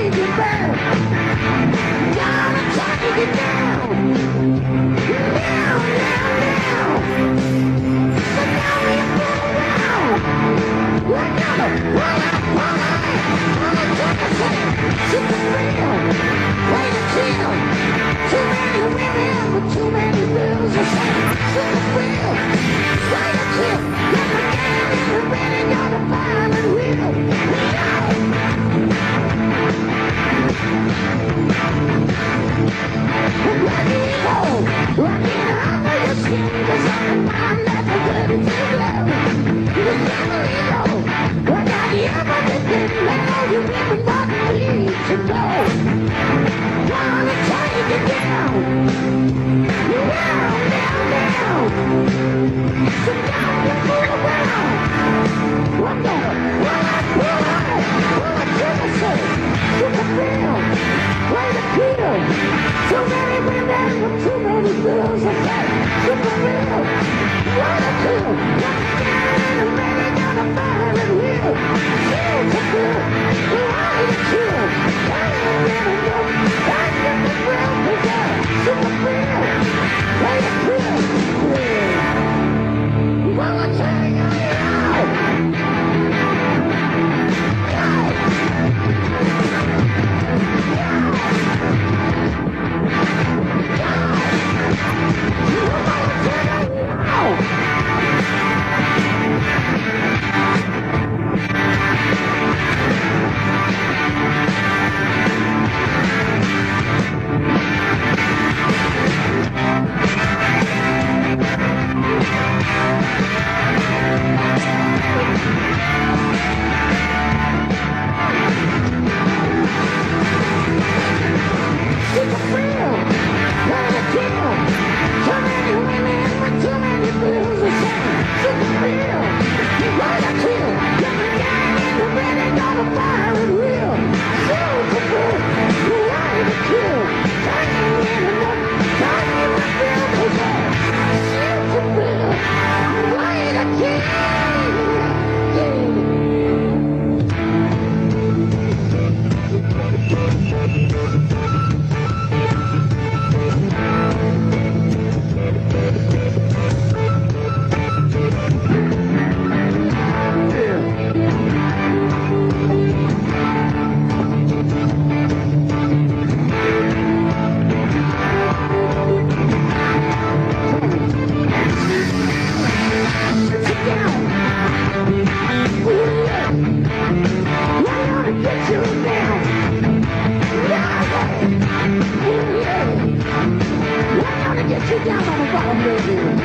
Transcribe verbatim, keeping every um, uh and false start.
take it back. Gonna take it down. Now, now, now. So now we pull around. We're gonna roll out, roll out. Roll out, take a second. Super real. Play the chill. Too many women with too many bills. Super real. Play the chill. Get the game in the ready. Got a pilot wheel. Bloody evil, rocking under your skin, 'cause I'm never ready to go. You never know, I got everything now, you never not need to know. Wanna take it down, down, down, down. So now you move around. I'm gonna roll out, roll out, roll out to the soul. Super feel, play the kill. Too many women with too many bills. I say, super real, play the kill. One down and I'm ready, gonna fire and wheel. Super feel, play the kill. I ain't really know, I get the real possess. Super feel, play the kill. Well, I tell you now. Get you down on the bottom, baby.